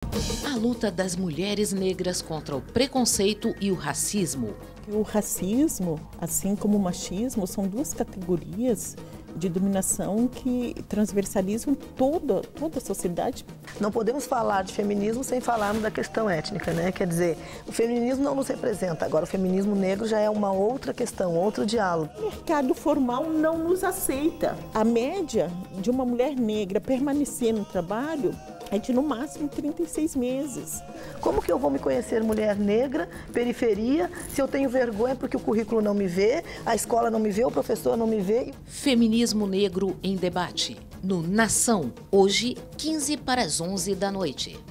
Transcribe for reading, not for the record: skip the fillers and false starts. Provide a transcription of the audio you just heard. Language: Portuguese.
A luta das mulheres negras contra o preconceito e o racismo. O racismo, assim como o machismo, são duas categorias de dominação que transversalizam toda a sociedade. Não podemos falar de feminismo sem falarmos da questão étnica, né? Quer dizer, o feminismo não nos representa, agora o feminismo negro já é uma outra questão, outro diálogo. O mercado formal não nos aceita. A média de uma mulher negra permanecer no trabalho é de no máximo 36 meses. Como que eu vou me conhecer mulher negra, periferia, se eu tenho vergonha porque o currículo não me vê, a escola não me vê, o professor não me vê? Feminismo Negro em Debate, no Nação, hoje, 11h45 da noite.